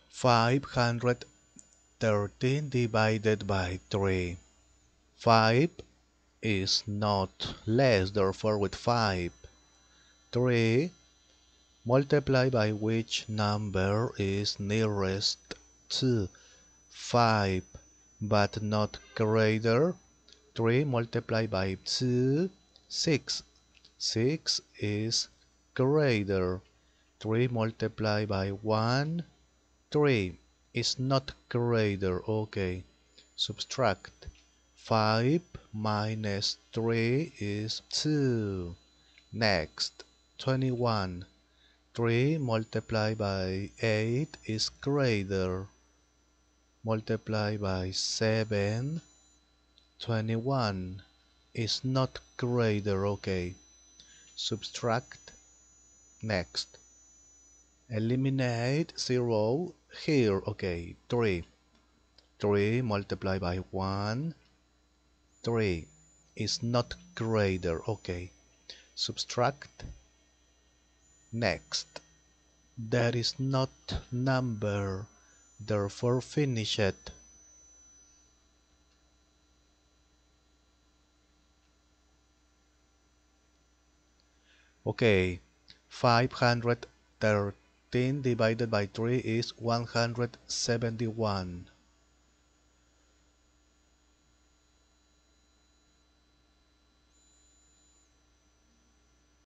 513 divided by 3. 5 is not less, therefore with 5. 3 multiplied by which number is nearest to 5 but not greater. 3 multiplied by 2, 6. 6 is greater. 3 multiplied by 1, 3 is not greater. Okay, subtract. 5 minus 3 is 2. Next, 21. 3 multiplied by 8 is greater. Multiply by 7. 21 is not greater. Okay, subtract. Next, eliminate 0 here. Okay, 3. 3 multiplied by 1. 3 is not greater. Okay, subtract. Next, there is not number, therefore finish it. Okay, 513 divided by 3 is 171.